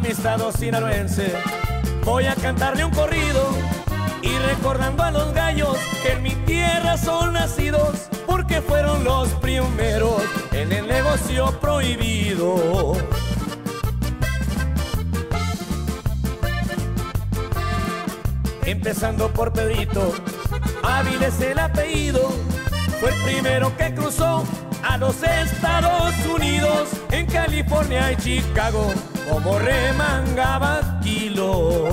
mi estado sinaloense. Voy a cantarle un corrido y recordando a los gallos que en mi tierra son nacidos, porque fueron los primeros en el negocio prohibido. Empezando por Pedrito, Áviles el apellido, fue el primero que cruzó a los Estados Unidos. En California y Chicago, como remangaba kilos.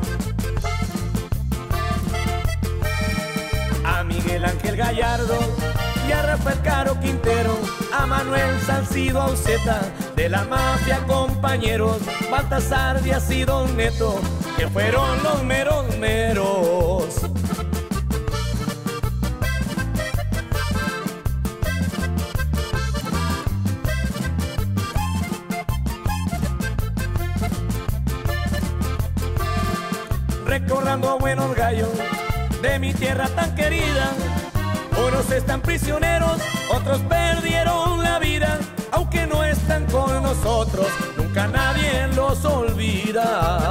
A Miguel Ángel Gallardo y a Rafael Caro Quintero, a Manuel Salcido Auceta, de la mafia compañeros, Baltasar Díaz y Don Neto, que fueron los meros meros. Recordando a buenos gallos de mi tierra tan querida, unos están prisioneros, otros perdieron la vida, aunque no están con nosotros, nunca nadie los olvida.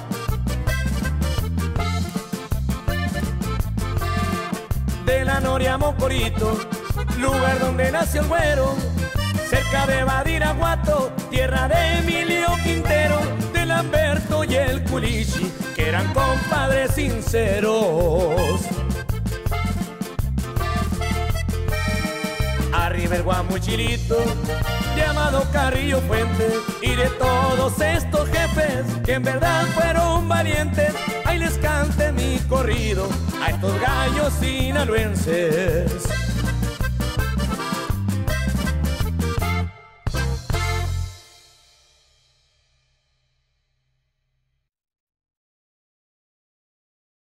De la Noria a Mocorito, lugar donde nació el güero, cerca de Badiraguato, tierra de Emilio Quintero, de Lamberto y el Culichi, que eran compadres sinceros. Arriba el Guamuchilito, llamado Carrillo Fuentes, y de todos estos jefes que en verdad fueron valientes, ahí les cante mi corrido a estos gallos sinaloenses.